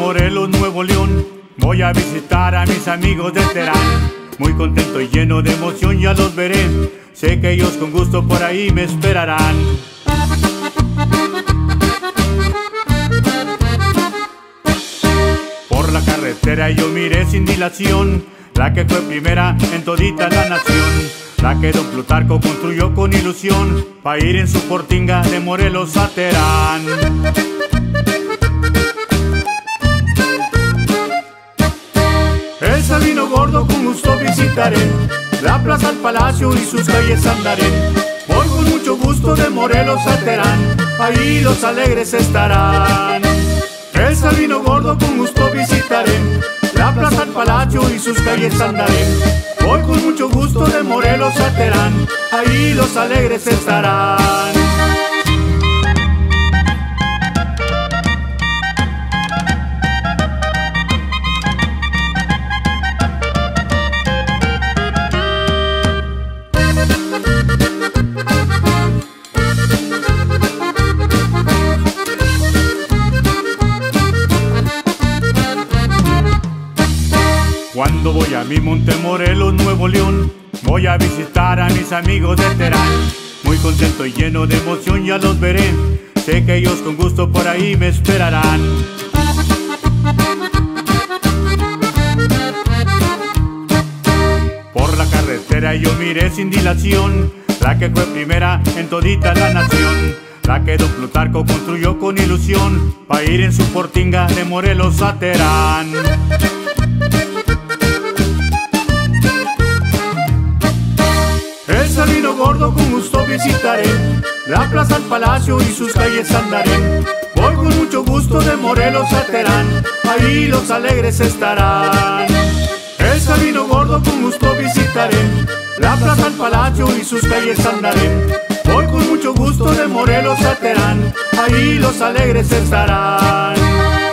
Morelos, Nuevo León. Voy a visitar a mis amigos de Terán. Muy contento y lleno de emoción, ya los veré. Sé que ellos con gusto por ahí me esperarán. Por la carretera yo miré sin dilación la que fue primera en todita la nación, la que don Plutarco construyó con ilusión, pa' ir en su portinga de Morelos a Terán. El Sabino Gordo con gusto visitaré, la plaza al palacio y sus calles andaré. Voy con mucho gusto de Morelos a Terán, ahí los alegres estarán. El Sabino Gordo con gusto visitaré, la plaza al palacio y sus calles andaré. Voy con mucho gusto de Morelos a Terán, ahí los alegres estarán. Cuando voy a mi monte Morelos, Nuevo León, voy a visitar a mis amigos de Terán. Muy contento y lleno de emoción, ya los veré. Sé que ellos con gusto por ahí me esperarán. Por la carretera yo miré sin dilación la que fue primera en todita la nación, la que don Plutarco construyó con ilusión, pa' ir en su portinga de Morelos a Terán. El Sabino Gordo con gusto visitaré, la plaza al palacio y sus calles andaré. Voy con mucho gusto de Morelos a Terán, ahí los alegres estarán. El Sabino Gordo con gusto visitaré, la plaza al palacio y sus calles andaré. Voy con mucho gusto de Morelos a Terán, ahí los alegres estarán.